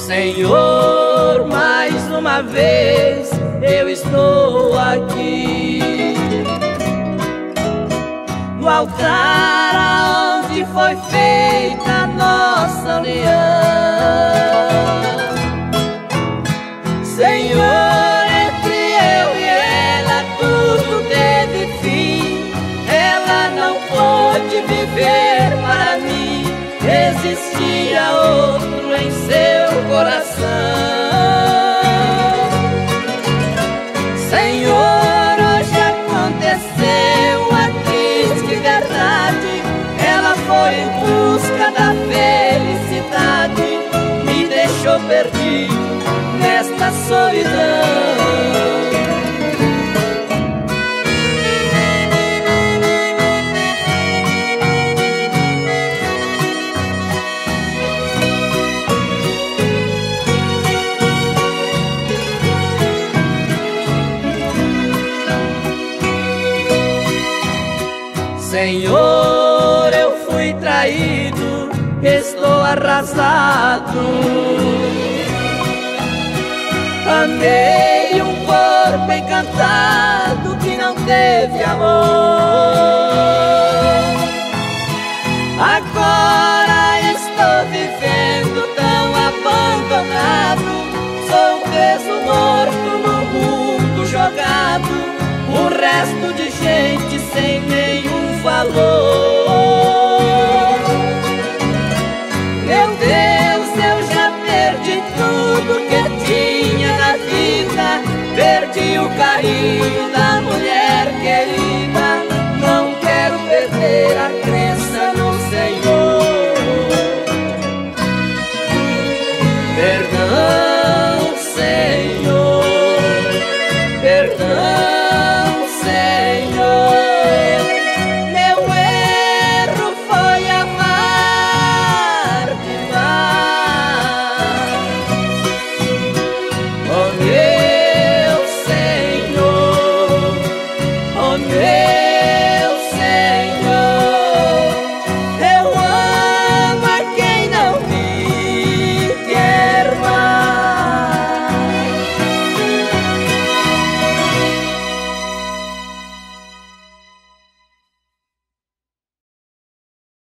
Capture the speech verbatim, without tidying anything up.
Senhor, mais uma vez eu estou aqui no altar aonde foi feita a nossa união. Senhor, entre eu e ela tudo teve fim. Ela não pôde viver para mim, existia outro em seu coração. Senhor, hoje aconteceu a triste verdade. Ela foi em busca da felicidade, me deixou perdido nesta solidão. Senhor, eu fui traído, estou arrasado. Amei um corpo encantado que não teve amor. Agora estou vivendo tão abandonado. Sou um peso morto no mundo jogado, um resto de gente sem nenhum valor. Meu Deus, eu já perdi tudo que tinha na vida. Perdi o carinho